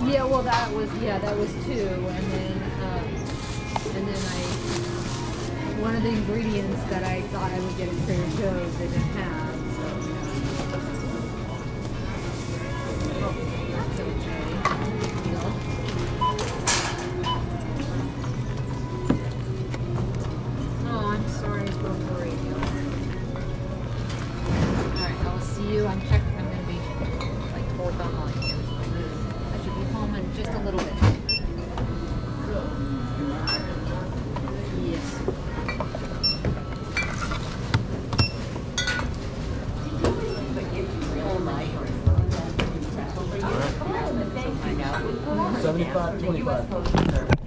Yeah, well, that was two, and then one of the ingredients that I thought I would get at Trader Joe's they didn't have. So oh, that's okay. Oh, I'm sorry, I broke the radio. All right, I will see you. I'm gonna be like fourth online here. I should be home in just a little bit. Yes. $75.25.